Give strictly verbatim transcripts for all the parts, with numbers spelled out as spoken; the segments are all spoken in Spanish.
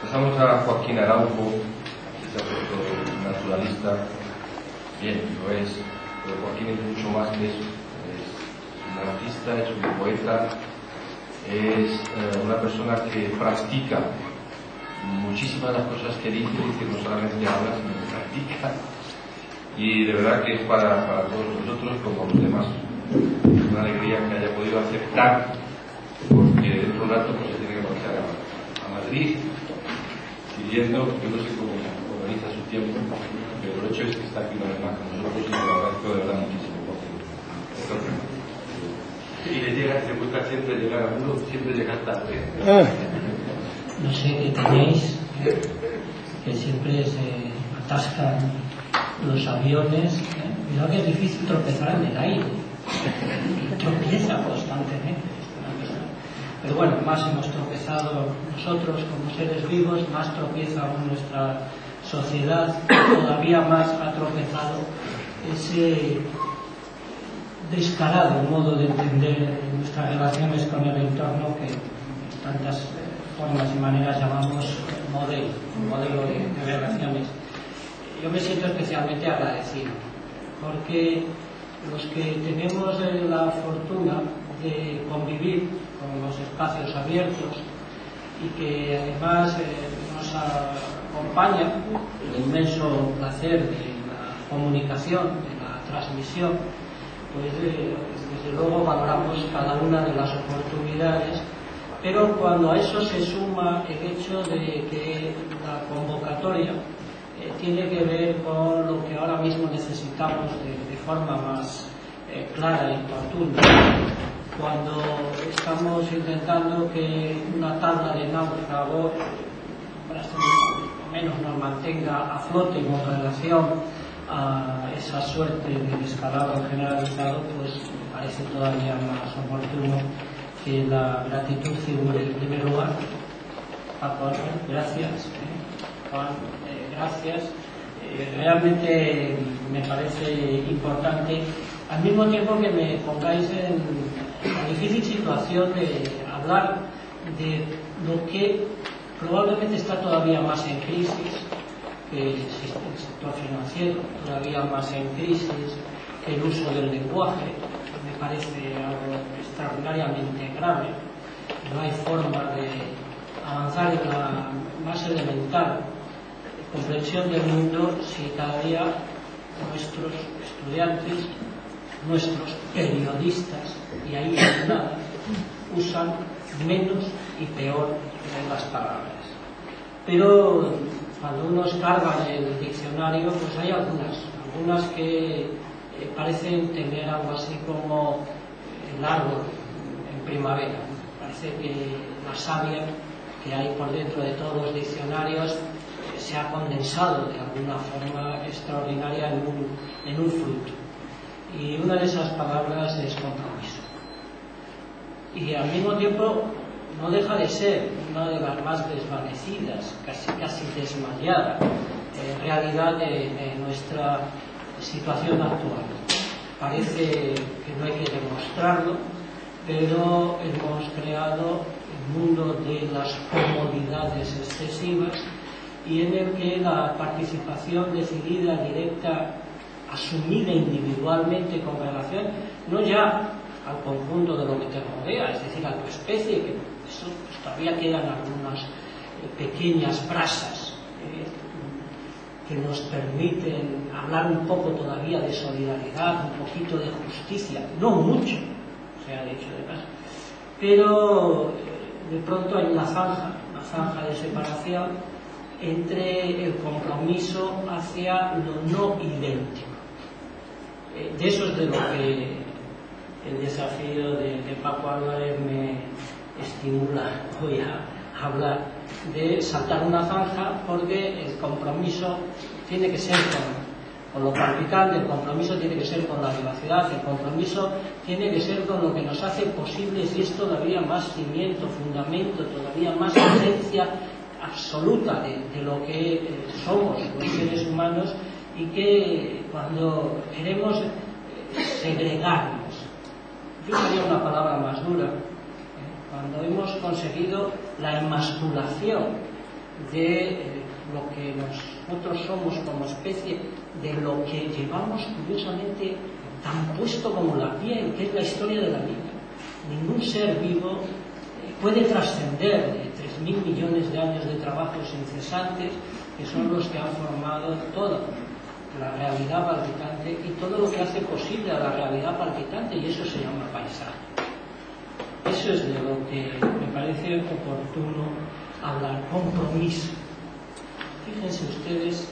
Pasamos a Joaquín Araujo, naturalista. Bien, lo es, pero Joaquín es mucho más que eso. Es un artista, es un poeta, es eh, una persona que practica muchísimas de las cosas que dice, dice no solamente habla, sino que practica. Y de verdad que es para, para todos nosotros, como los demás, una alegría que haya podido aceptar, porque dentro de un rato pues, se tiene que marchar a, a Madrid, siguiendo, yo no sé cómo organiza su tiempo, pero el hecho es que está aquí una vez más con nosotros y lo agradezco de verdad muchísimo. Y le llega, se busca siempre llegar a uno, siempre llegar tarde. No sé qué tenéis, que siempre se atascan los aviones. ¿eh? Cuidado que es difícil tropezar en el aire. Tropieza constantemente. Pero bueno, más hemos tropezado nosotros como seres vivos, más tropieza aún nuestra sociedad, todavía más ha tropezado ese descarado modo de entender nuestras relaciones con el entorno que de tantas formas y maneras llamamos modelo, modelo de, de relaciones. Yo me siento especialmente agradecido, porque los que tenemos la fortuna de convivir con los espacios abiertos y que además eh, nos acompaña el inmenso placer de la comunicación, de la transmisión, pues eh, desde luego valoramos cada una de las oportunidades, pero cuando a eso se suma el hecho de que la convocatoria eh, tiene que ver con lo que ahora mismo necesitamos de, de forma más eh, clara y oportuna, cuando estamos intentando que una tabla de náufrago más o menos nos mantenga a flote con relación a esa suerte de descalabro generalizado, pues parece todavía más oportuno que la gratitud figure en primer lugar. Paco, gracias. ¿eh? Juan, eh, gracias. Eh, realmente me parece importante, al mismo tiempo que me pongáis en la difícil situación de hablar de lo que probablemente está todavía más en crisis que el sector financiero, todavía más en crisis que el uso del lenguaje. Me parece algo extraordinariamente grave. No hay forma de avanzar en la más elemental comprensión del mundo si cada día nuestros estudiantes, nuestros periodistas, y ahí no hay nada, usan menos y peor de las palabras. Pero cuando uno escarga el diccionario, pues hay algunas, algunas que eh, parecen tener algo así como el árbol en primavera. Parece que la savia que hay por dentro de todos los diccionarios eh, se ha condensado de alguna forma extraordinaria en un, en un fruto. Y una de esas palabras es compromiso. Y al mismo tiempo no deja de ser una de las más desvanecidas, casi, casi desmayada, eh, realidad de, de nuestra situación actual. Parece que no hay que demostrarlo, pero hemos creado el mundo de las comodidades excesivas y en el que la participación decidida, directa, asumida individualmente con relación, no ya al conjunto de lo que te rodea, es decir, a tu especie, que eso, pues, todavía quedan algunas eh, pequeñas brasas eh, que nos permiten hablar un poco todavía de solidaridad, un poquito de justicia, no mucho, se ha dicho de paso, pero eh, de pronto hay una zanja, una zanja de separación entre el compromiso hacia lo no idéntico. Eh, de eso es de lo que el desafío de, de Paco Álvarez me estimula hoy a hablar, de saltar una zanja, porque el compromiso tiene que ser con, con lo palpitante, el compromiso tiene que ser con la vivacidad, el compromiso tiene que ser con lo que nos hace posibles y es todavía más cimiento, fundamento, todavía más esencia absoluta de, de lo que eh, somos los seres humanos, y que cuando queremos eh, segregarnos, yo usaría una palabra más dura, ¿eh? Cuando hemos conseguido la emasculación de eh, lo que nosotros somos como especie, de lo que llevamos curiosamente tan puesto como la piel, que es la historia de la vida. Ningún ser vivo eh, puede trascender de tres mil millones de años de trabajos incesantes, que son los que han formado toda la realidad palpitante y todo lo que hace posible a la realidad palpitante, y eso se llama paisaje. Eso es de lo que me parece oportuno hablar, compromiso. Fíjense ustedes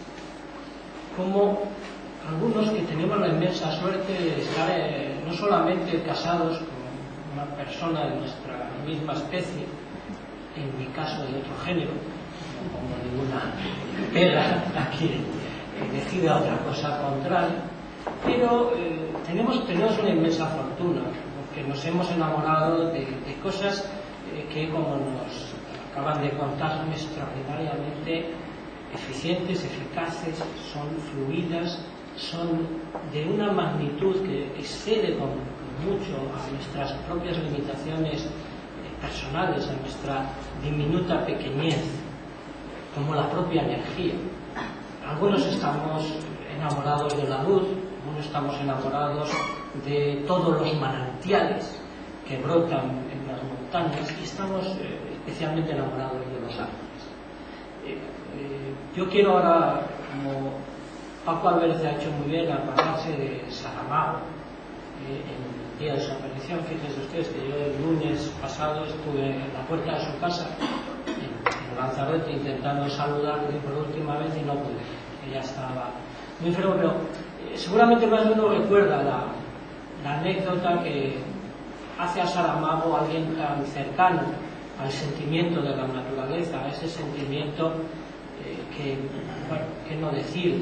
cómo algunos que tenemos la inmensa suerte de estar eh, no solamente casados con una persona de nuestra misma especie, en mi caso de otro género, no pongo ninguna pega a quien decida otra cosa contraria, pero eh, tenemos, tenemos una inmensa fortuna, porque nos hemos enamorado de, de cosas eh, que, como nos acaban de contar, son extraordinariamente eficientes, eficaces, son fluidas, son de una magnitud que excede con, con mucho a nuestras propias limitaciones eh, personales, a nuestra diminuta pequeñez, como la propia energía. Algunos estamos enamorados de la luz, algunos estamos enamorados de todos los manantiales que brotan en las montañas, y estamos eh, especialmente enamorados de los árboles. Eh, eh, yo quiero ahora, como Paco Álvarez ha hecho muy bien, acordarse de Saramago eh, en el día de su aparición. Fíjense ustedes que yo el lunes pasado estuve en la puerta de su casa, en, en Lanzarote, intentando saludarle por última vez y no pude. Ella estaba muy enfermo, pero eh, seguramente más de uno recuerda la, la anécdota que hace a Saramago alguien tan cercano al sentimiento de la naturaleza, a ese sentimiento eh, que, bueno, qué no decir,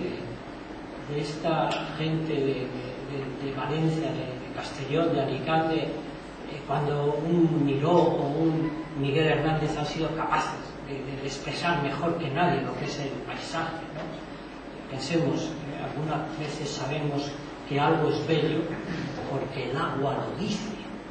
de, de esta gente de, de, de Valencia, de, de Castellón, de Alicante, eh, cuando un Miró o un Miguel Hernández han sido capaces de, de expresar mejor que nadie lo que es el paisaje, ¿no? Pensemos, eh, algunas veces sabemos que algo es bello porque el agua lo dice.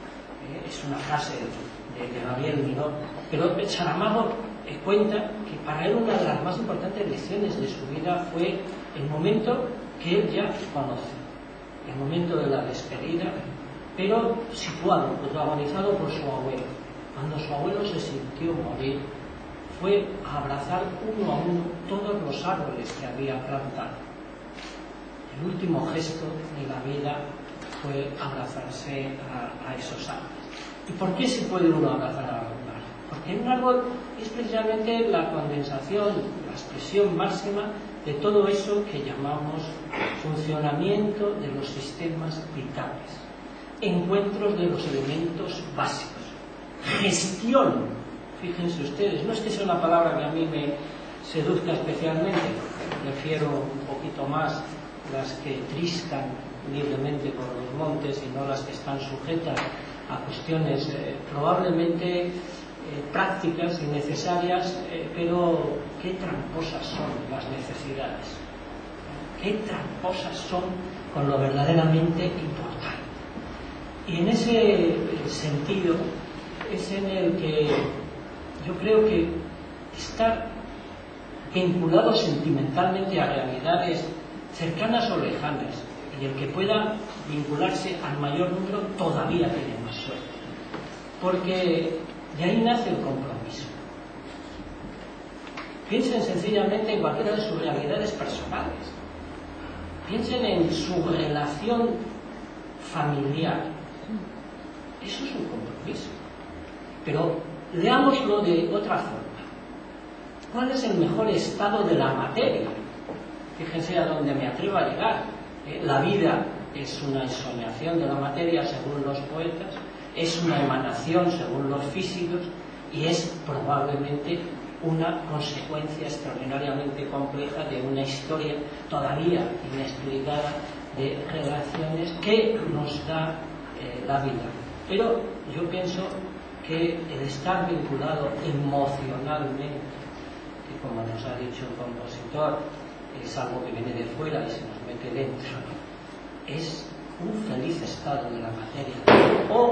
Eh, es una frase de, de Gabriel Miró. Pero Saramago eh, cuenta que para él una de las más importantes lecciones de su vida fue el momento que él ya conoce, el momento de la despedida, pero situado, protagonizado por su abuelo. Cuando su abuelo se sintió morir, fue a abrazar uno a uno todos los árboles que había plantado. El último gesto de la vida fue abrazarse a, a esos árboles. ¿Y por qué se puede uno abrazar a un árbol? Porque un árbol es precisamente la condensación, la expresión máxima de todo eso que llamamos funcionamiento de los sistemas vitales, encuentros de los elementos básicos, gestión. Fíjense ustedes, no es que sea una palabra que a mí me seduzca especialmente, prefiero un poquito más las que triscan libremente por los montes y no las que están sujetas a cuestiones eh, probablemente eh, prácticas y necesarias, eh, pero qué tramposas son las necesidades, qué tramposas son con lo verdaderamente importante. Y en ese sentido es en el que yo creo que estar vinculado sentimentalmente a realidades cercanas o lejanas, y el que pueda vincularse al mayor número todavía tiene más suerte, porque de ahí nace el compromiso. Piensen sencillamente en cualquiera de sus realidades personales, piensen en su relación familiar. Eso es un compromiso, pero leámoslo de otra forma. ¿Cuál es el mejor estado de la materia? Fíjense a dónde me atrevo a llegar. Eh, la vida es una ensoñación de la materia según los poetas, es una emanación según los físicos, y es probablemente una consecuencia extraordinariamente compleja de una historia todavía inexplicada de relaciones que nos da eh, la vida. Pero yo pienso que el estar vinculado emocionalmente, que como nos ha dicho el compositor, es algo que viene de fuera y se nos mete dentro, es un feliz estado de la materia, o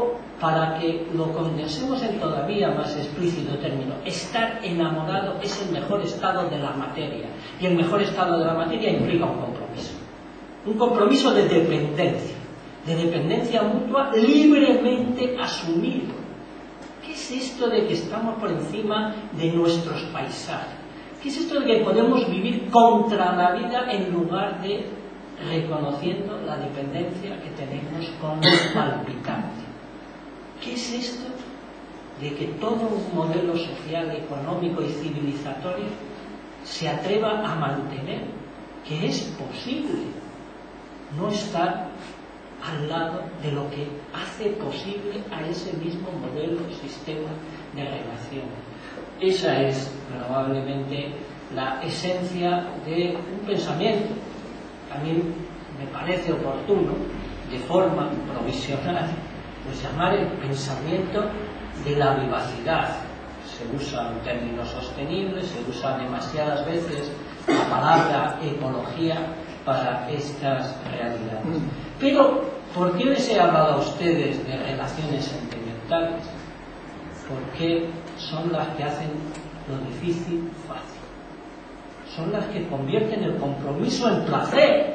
para que lo condensemos en todavía más explícito término, estar enamorado es el mejor estado de la materia, y el mejor estado de la materia implica un compromiso, un compromiso de dependencia, de dependencia mutua libremente asumido. ¿Qué es esto de que estamos por encima de nuestros paisajes? ¿Qué es esto de que podemos vivir contra la vida en lugar de reconociendo la dependencia que tenemos con el palpitante? ¿Qué es esto de que todo un modelo social, económico y civilizatorio se atreva a mantener que es posible no estar al lado de lo que hace posible a ese mismo modelo, sistema de relaciones? Esa es probablemente la esencia de un pensamiento. A mí me parece oportuno, de forma provisional, pues llamar el pensamiento de la vivacidad. Se usa un término sostenible, se usa demasiadas veces la palabra ecología para estas realidades. Pero, ¿por qué les he hablado a ustedes de relaciones sentimentales? Porque son las que hacen lo difícil fácil. Son las que convierten el compromiso en placer.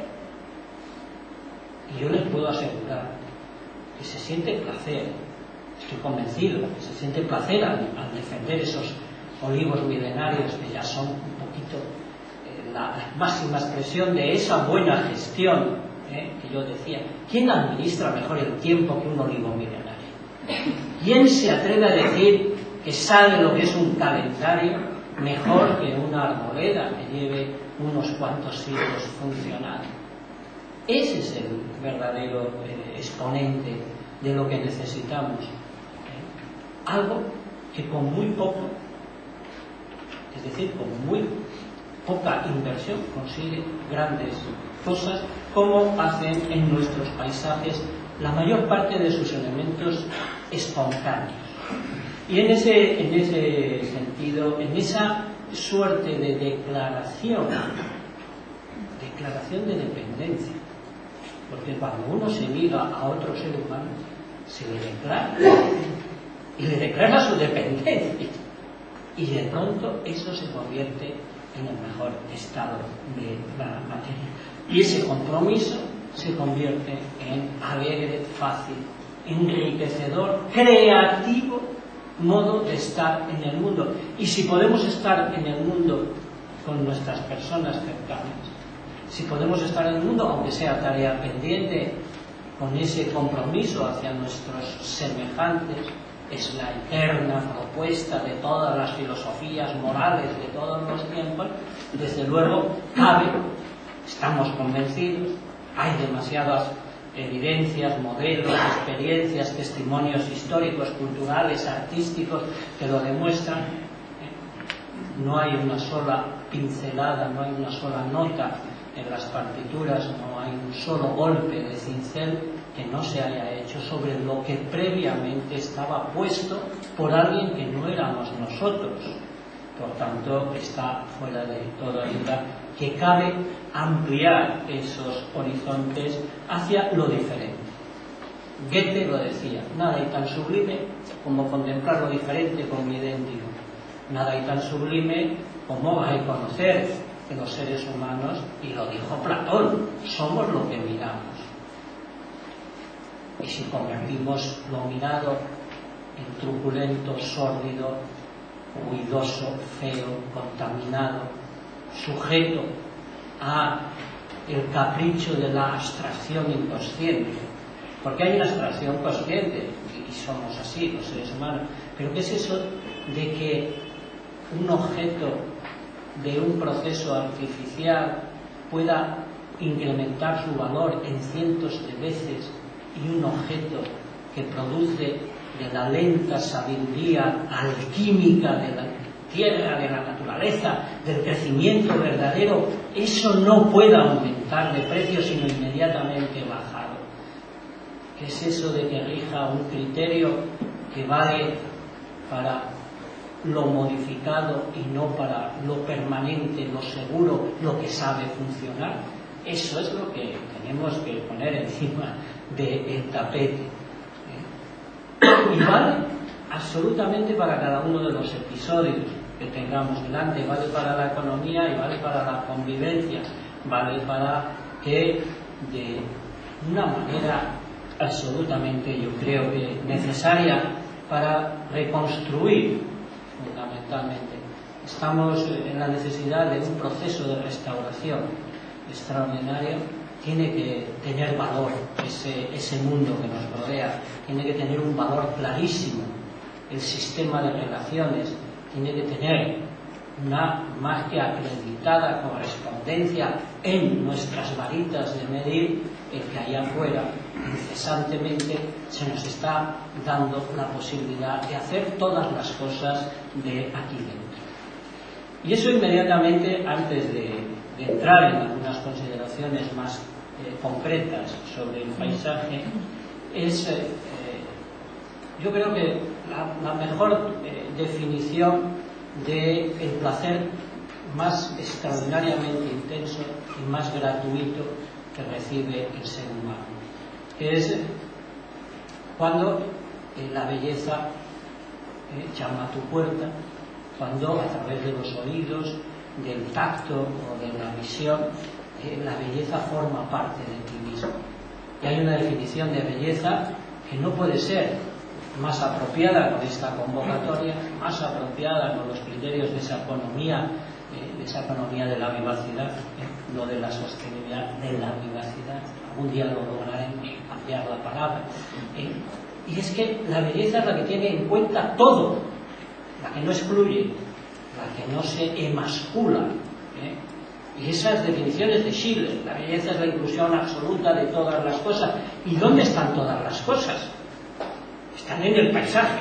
Y yo les puedo asegurar que se siente placer, estoy convencido, que se siente placer al, al defender esos olivos milenarios que ya son un poquito eh, la, la máxima expresión de esa buena gestión, eh, que yo decía. ¿Quién administra mejor el tiempo que un olivo milenario? ¿Quién se atreve a decir que sabe lo que es un calendario mejor que una arboleda que lleve unos cuantos siglos funcionando? Ese es el verdadero eh, exponente de lo que necesitamos. ¿eh? Algo que con muy poco, es decir, con muy poca inversión, consigue grandes cosas, como hacen en nuestros paisajes la mayor parte de sus elementos espontáneos. Y en ese, en ese sentido, en esa suerte de declaración, declaración de dependencia, porque cuando uno se liga a otro ser humano, se le declara, y le declara su dependencia, y de pronto eso se convierte en el mejor estado de la materia. Y ese compromiso se convierte en alegre, fácil, enriquecedor, creativo modo de estar en el mundo. Y si podemos estar en el mundo con nuestras personas cercanas, si podemos estar en el mundo, aunque sea tarea pendiente, con ese compromiso hacia nuestros semejantes, es la eterna propuesta de todas las filosofías morales de todos los tiempos. Desde luego, cabe, estamos convencidos, hay demasiadas evidencias, modelos, experiencias, testimonios históricos, culturales, artísticos que lo demuestran. No hay una sola pincelada, no hay una sola nota en las partituras, no hay un solo golpe de cincel que no se haya hecho sobre lo que previamente estaba puesto por alguien que no éramos nosotros. Por tanto, está fuera de toda duda que cabe ampliar esos horizontes hacia lo diferente. Goethe lo decía: nada hay tan sublime como contemplar lo diferente con mi idéntico. Nada hay tan sublime como reconocer que los seres humanos, y lo dijo Platón, somos lo que miramos. Y si convertimos lo mirado en truculento, sórdido, ruidoso, feo, contaminado, sujeto a el capricho de la abstracción inconsciente, porque hay una abstracción consciente y somos así los seres humanos, pero ¿qué es eso de que un objeto de un proceso artificial pueda incrementar su valor en cientos de veces, y un objeto que produce de la lenta sabiduría alquímica de la tierra, de la naturaleza, del crecimiento verdadero, eso no puede aumentar de precio sino inmediatamente bajado? ¿Qué es eso de que rija un criterio que vale para lo modificado y no para lo permanente, lo seguro, lo que sabe funcionar? Eso es lo que tenemos que poner encima del tapete. y vale absolutamente para cada uno de los episodios que tengamos delante, vale para la economía y vale para la convivencia, vale para que de una manera absolutamente, yo creo que necesaria para reconstruir fundamentalmente. Estamos en la necesidad de un proceso de restauración extraordinario. Tiene que tener valor ese, ese mundo que nos rodea, tiene que tener un valor clarísimo el sistema de relaciones, tiene que tener una más que acreditada correspondencia en nuestras varitas de medir el que allá afuera incesantemente se nos está dando la posibilidad de hacer todas las cosas de aquí dentro. Y eso inmediatamente, antes de, de entrar en algunas consideraciones más eh, concretas sobre el paisaje, es, eh, yo creo que la, la mejor eh, definición del placer más extraordinariamente intenso y más gratuito que recibe el ser humano, que es cuando eh, la belleza eh, llama a tu puerta, cuando a través de los oídos, del tacto o de la visión, eh, la belleza forma parte de ti mismo. Y hay una definición de belleza que no puede ser más apropiada con esta convocatoria, más apropiada con los criterios de esa economía, eh, de esa economía de la vivacidad, eh, no de la sostenibilidad, de la vivacidad. Algún día lo lograré cambiar la palabra. Eh, y es que la belleza es la que tiene en cuenta todo, la que no excluye, la que no se emascula. ¿eh? Y esas definiciones de Schiller, la belleza es la inclusión absoluta de todas las cosas. ¿Y dónde están todas las cosas? Están en el paisaje,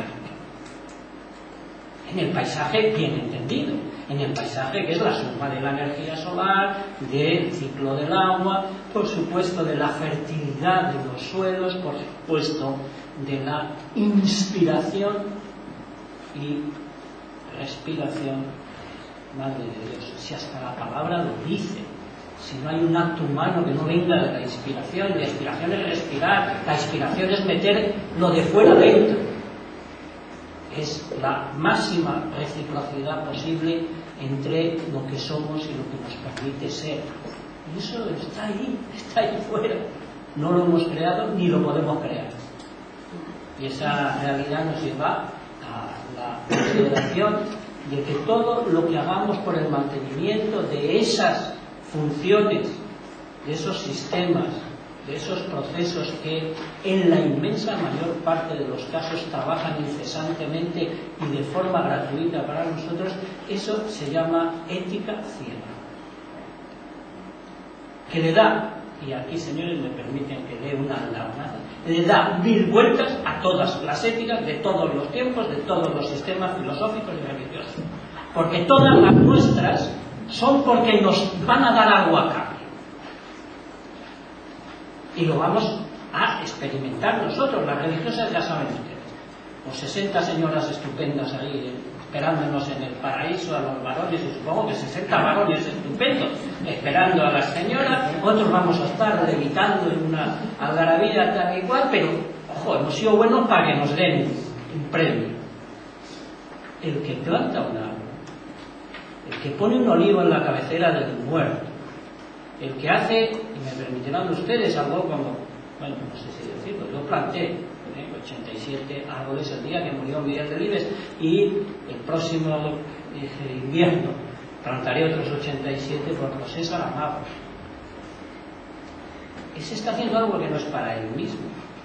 en el paisaje bien entendido, en el paisaje que es la suma de la energía solar, del ciclo del agua, por supuesto de la fertilidad de los suelos, por supuesto de la inspiración y respiración. Madre de Dios, si hasta la palabra lo dice, si no hay un acto humano que no venga de la inspiración, la inspiración es respirar, la inspiración es meter lo de fuera dentro, es la máxima reciprocidad posible entre lo que somos y lo que nos permite ser. Y eso está ahí, está ahí fuera, no lo hemos creado ni lo podemos crear. Y esa realidad nos lleva a la consideración de que todo lo que hagamos por el mantenimiento de esas funciones, de esos sistemas, de esos procesos que en la inmensa mayor parte de los casos trabajan incesantemente y de forma gratuita para nosotros, eso se llama ética ciega, que le da, y aquí señores me permiten que dé una alarma, le da mil vueltas a todas las éticas de todos los tiempos, de todos los sistemas filosóficos y religiosos, porque todas las nuestras son porque nos van a dar algo a cambio. Y lo vamos a experimentar nosotros, las religiosas ya saben ustedes. Pues sesenta señoras estupendas ahí esperándonos en el paraíso a los varones, y supongo que sesenta varones estupendos esperando a las señoras, otros vamos a estar levitando en una algarabía tal y cual, pero, ojo, hemos sido buenos para que nos den un premio. El que planta un árbol, el que pone un olivo en la cabecera del muerto, el que hace, y me permitirán ustedes, algo como, bueno, no sé si decirlo, yo planté ¿eh? ochenta y siete árboles el día que murió Miguel Delibes, y el próximo eh, invierno plantaré otros ochenta y siete por José Saramago. Ese está haciendo algo que no es para él mismo,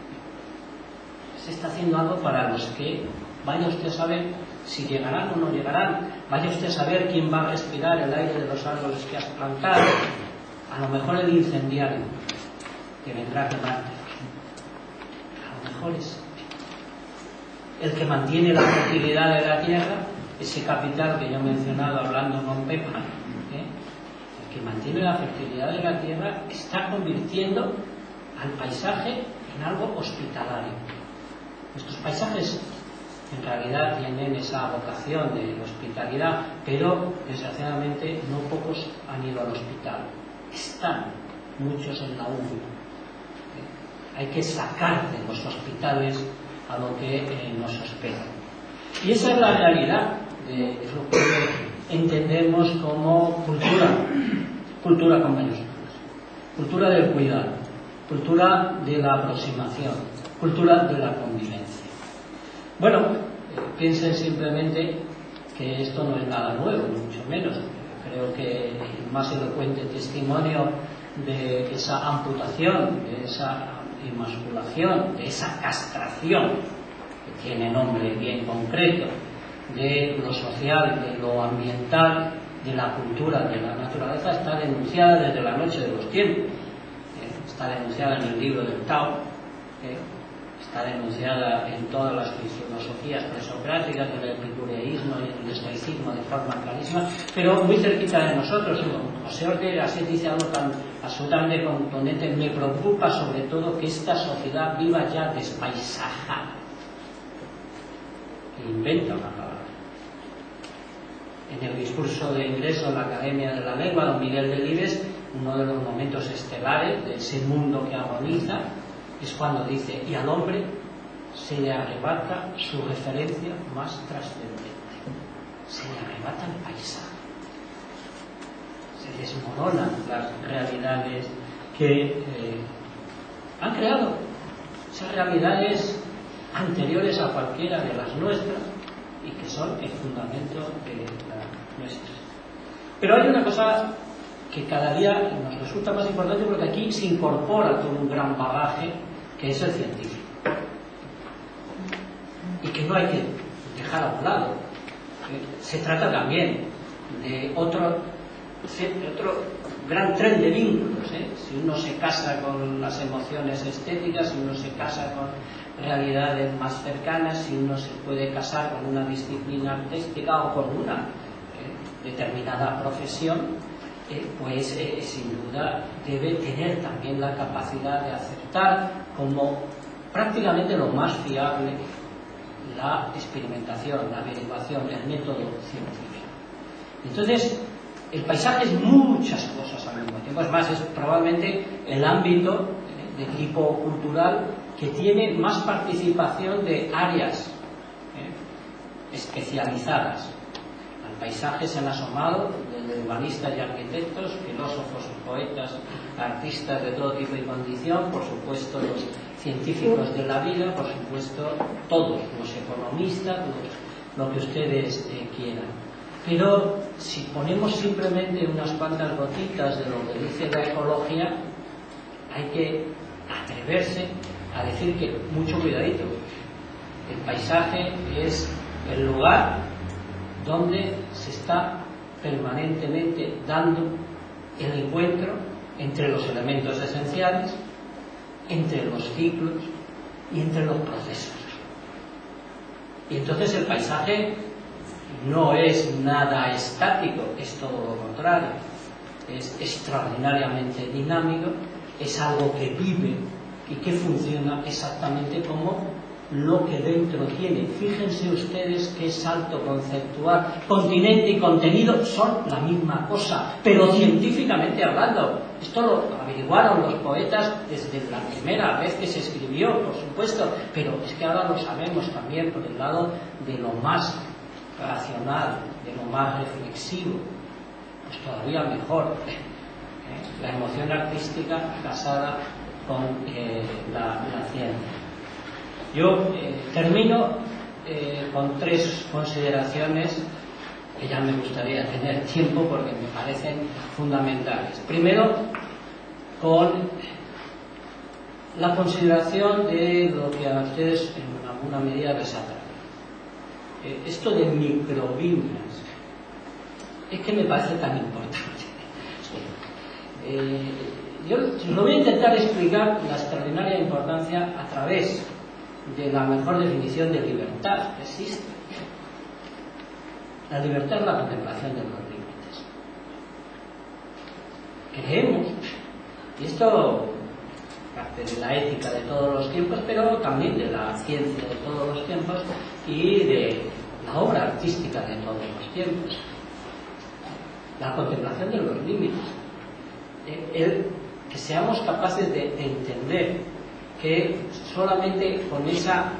se está haciendo algo para los que, vaya usted a saber si llegarán o no llegarán, vaya usted a saber quién va a respirar el aire de los árboles que has plantado. A lo mejor el incendiario que vendrá a quemarte, a lo mejor es el que mantiene la fertilidad de la tierra, ese capital que yo he mencionado hablando con Pepa, ¿eh? El que mantiene la fertilidad de la tierra está convirtiendo al paisaje en algo hospitalario. Nuestros paisajes en realidad tienen esa vocación de hospitalidad, pero desgraciadamente no pocos han ido al hospital. Están muchos en la U M I. Hay que sacar de los hospitales a lo que eh, nos espera. Y esa es la realidad de lo que entendemos como cultura, cultura con mayúsculas, cultura del cuidado, cultura de la aproximación, cultura de la convivencia. Bueno, eh, piensen simplemente que esto no es nada nuevo, ni mucho menos. Creo que el más elocuente testimonio de esa amputación, de esa emasculación, de esa castración, que tiene nombre bien concreto, de lo social, de lo ambiental, de la cultura, de la naturaleza, está denunciada desde la noche de los tiempos. ¿eh? Está denunciada en el libro del Tao, ¿eh? Está denunciada en todas las filosofías presocráticas, del epicureísmo y del estoicismo de forma clarísima, pero muy cerquita de nosotros. José Ortega se dice algo tan absolutamente contundente: me preocupa sobre todo que esta sociedad viva ya despaisajada. Inventa una palabra. En el discurso de ingreso en la Academia de la Lengua, don Miguel Delibes, uno de los momentos estelares de ese mundo que agoniza es cuando dice: y al hombre se le arrebata su referencia más trascendente, se le arrebata el paisaje, se desmoronan las realidades que eh, han creado, esas realidades anteriores a cualquiera de las nuestras y que son el fundamento de las nuestras. Pero hay una cosa que cada día nos resulta más importante, porque aquí se incorpora todo un gran bagaje que es el científico, y que no hay que dejar a un lado. Se trata también de otro, de otro gran tren de vínculos, ¿eh? Si uno se casa con las emociones estéticas, si uno se casa con realidades más cercanas, si uno se puede casar con una disciplina artística o con una eh, determinada profesión, eh, pues eh, sin duda debe tener también la capacidad de aceptar como prácticamente lo más fiable la experimentación, la averiguación, el método científico. Entonces, el paisaje es muchas cosas al mismo tiempo. Es más, es probablemente el ámbito de tipo cultural que tiene más participación de áreas eh, especializadas. Al paisaje se han asomado desde urbanistas y arquitectos, filósofos, poetas, artistas de todo tipo y condición, por supuesto los científicos de la vida, por supuesto todos, los economistas, los, lo que ustedes eh, quieran. Pero si ponemos simplemente unas cuantas gotitas de lo que dice la ecología, hay que atreverse a decir que mucho cuidadito. El paisaje es el lugar donde se está permanentemente dando el encuentro entre los elementos esenciales, entre los ciclos y entre los procesos. Y entonces el paisaje no es nada estático, es todo lo contrario, es extraordinariamente dinámico, es algo que vive y que funciona exactamente como lo que dentro tiene. Fíjense ustedes qué salto conceptual. Continente y contenido son la misma cosa, pero científicamente hablando. Esto lo averiguaron los poetas desde la primera vez que se escribió, por supuesto, pero es que ahora lo sabemos también por el lado de lo más racional, de lo más reflexivo. Pues todavía mejor, ¿eh? La emoción artística casada con eh, la, la ciencia. Yo eh, termino eh, con tres consideraciones que ya me gustaría tener tiempo porque me parecen fundamentales. Primero, con la consideración de lo que a ustedes en alguna medida les atrae. Eh, esto de microviñas es que me parece tan importante. Eh, yo lo voy a intentar explicar la extraordinaria importancia a través de la mejor definición de libertad que existe. La libertad es la contemplación de los límites. Creemos, y esto parte de la ética de todos los tiempos, pero también de la ciencia de todos los tiempos y de la obra artística de todos los tiempos, la contemplación de los límites. El que seamos capaces de, de entender que solamente con esa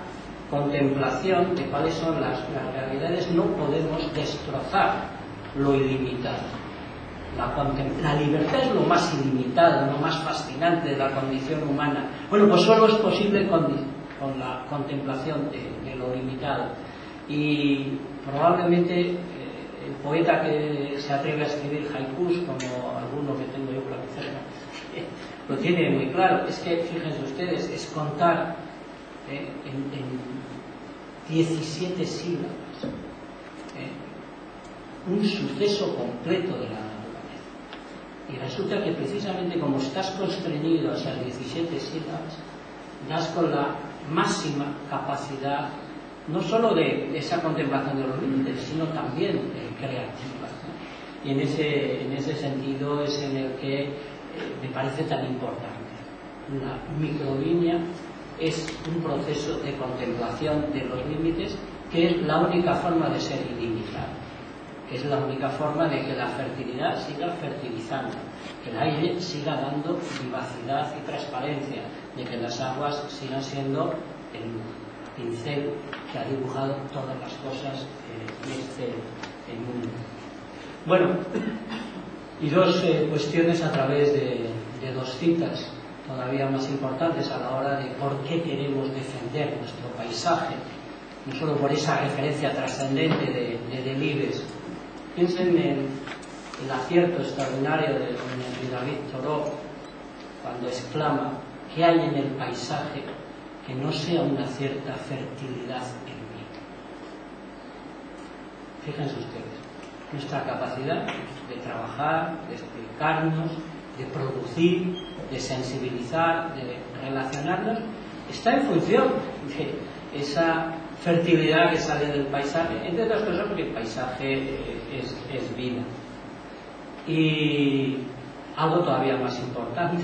contemplación de cuáles son las, las realidades, no podemos destrozar lo ilimitado. La, la libertad es lo más ilimitado, lo más fascinante de la condición humana. Bueno, pues solo es posible con, con la contemplación de, de lo limitado. Y probablemente eh, el poeta que se atreve a escribir haikus, como alguno que tengo yo por aquí cerca, eh, lo tiene muy claro. Es que, fíjense ustedes, es contar eh, en, en diecisiete sílabas eh, un suceso completo de la naturaleza. Y resulta que precisamente como estás constreñido a esas diecisiete sílabas, das con la máxima capacidad no solo de esa contemplación de los límites, sino también eh, creativa, ¿no? Y en ese, en ese sentido es en el que eh, me parece tan importante. La microlínea es un proceso de contemplación de los límites, que es la única forma de ser ilimitado, que es la única forma de que la fertilidad siga fertilizando, que el aire siga dando vivacidad y transparencia, de que las aguas sigan siendo el pincel que ha dibujado todas las cosas eh, en este en mundo. Bueno, y dos eh, cuestiones a través de, de dos citas todavía más importantes a la hora de por qué queremos defender nuestro paisaje, no solo por esa referencia trascendente de, de Delibes. Piensen en el acierto extraordinario de don David Thoreau cuando exclama: ¿qué hay en el paisaje que no sea una cierta fertilidad en mí? Fíjense ustedes, nuestra capacidad de trabajar, de explicarnos, de producir, de sensibilizar, de relacionarnos, está en función de esa fertilidad que sale del paisaje, entre otras cosas porque el paisaje es, es vida. Y algo todavía más importante,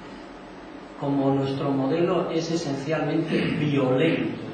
como nuestro modelo es esencialmente violento,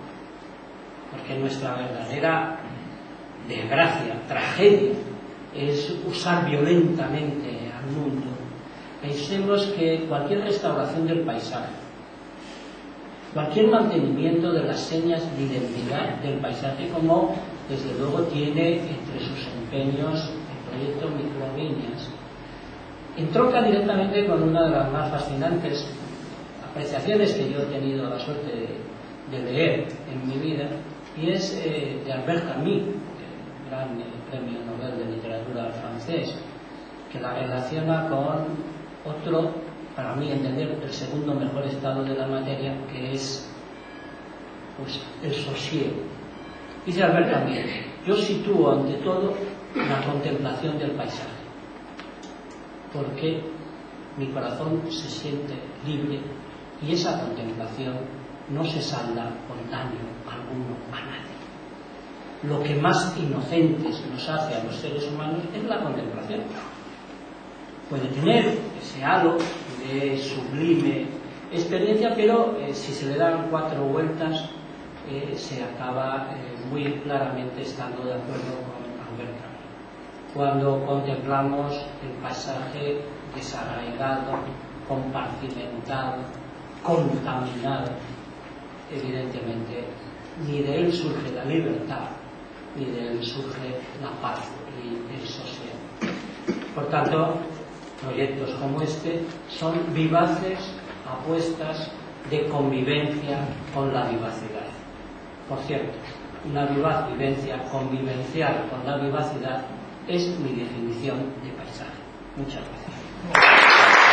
porque nuestra verdadera desgracia, tragedia, es usar violentamente al mundo. Pensemos que cualquier restauración del paisaje, cualquier mantenimiento de las señas de identidad del paisaje, como desde luego tiene entre sus empeños el proyecto Microlíneas, entronca directamente con una de las más fascinantes apreciaciones que yo he tenido la suerte de, de leer en mi vida, y es eh, de Albert Camus, el gran eh, premio Nobel de literatura francés, que la relaciona con otro, para mí entender, el segundo mejor estado de la materia, que es pues, el sosiego. Dice Albert Camus: yo sitúo ante todo la contemplación del paisaje, porque mi corazón se siente libre y esa contemplación no se salda con daño alguno a nadie. Lo que más inocentes nos hace a los seres humanos es la contemplación. Puede tener ese halo de sublime experiencia, pero eh, si se le dan cuatro vueltas eh, se acaba eh, muy claramente estando de acuerdo con Albert Camus. Cuando contemplamos el paisaje desarraigado, compartimentado, contaminado, evidentemente ni de él surge la libertad, ni de él surge la paz y el sosiego. Por tanto, proyectos como este son vivaces apuestas de convivencia con la vivacidad. Por cierto, una vivaz vivencia convivencial con la vivacidad es mi definición de paisaje. Muchas gracias.